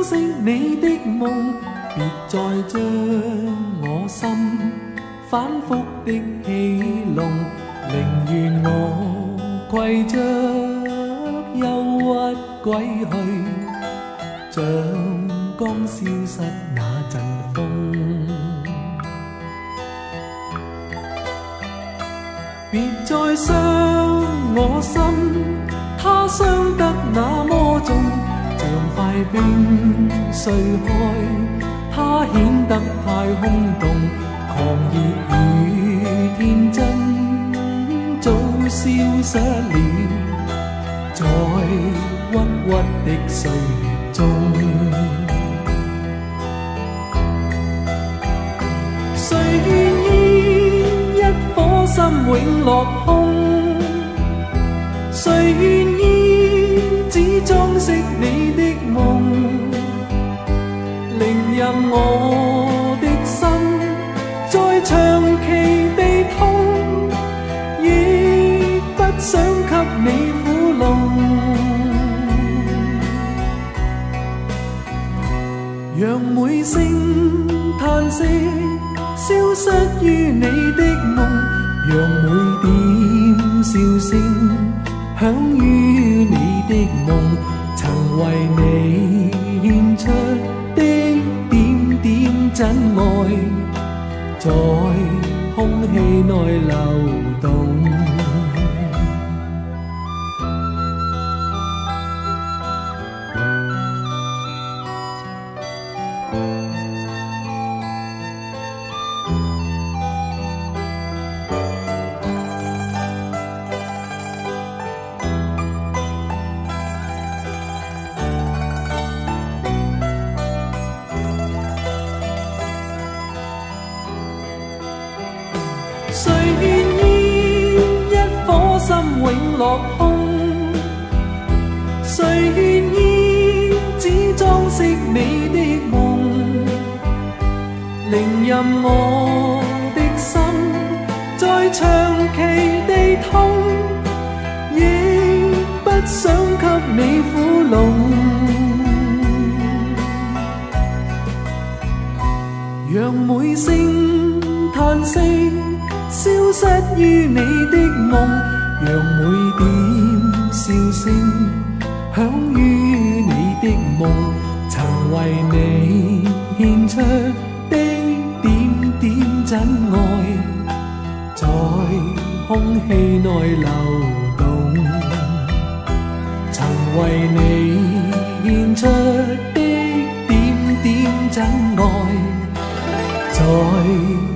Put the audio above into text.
飾你的夢，別再將我心反覆的戲弄，寧願我攜着憂鬱歸去，像剛消失那陣風。別再傷我心，它傷得那麼重，像塊冰碎開，它顯得太空洞，狂熱與天真早消失了，在鬱鬱的歲月中。誰願意一顆心永落空？誰願意只裝飾你的夢？寧任我的心再長期地痛，亦不想給你苦弄。讓每聲嘆息消失於你的夢，讓每點笑聲響於你的夢，曾為你獻出的點點真愛，在空氣內流動。誰願意一顆心永落空？誰願意只裝飾你的夢？寧任我的心再長期地痛，亦不想給你苦弄。讓每聲嘆息消失於你的夢，讓每點笑聲響於你的夢，曾為你獻出的點點真愛，在空氣內流動，曾為你獻出的點點真愛，在